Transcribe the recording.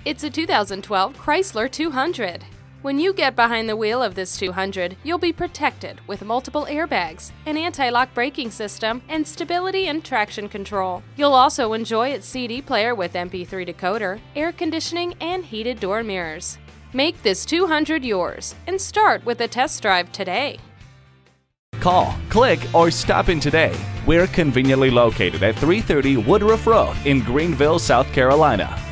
It's a 2012 Chrysler 200. When you get behind the wheel of this 200, you'll be protected with multiple airbags, an anti-lock braking system, and stability and traction control. You'll also enjoy its CD player with MP3 decoder, air conditioning, and heated door mirrors. Make this 200 yours and start with a test drive today. Call, click, or stop in today. We're conveniently located at 330 Woodruff Road in Greenville, South Carolina.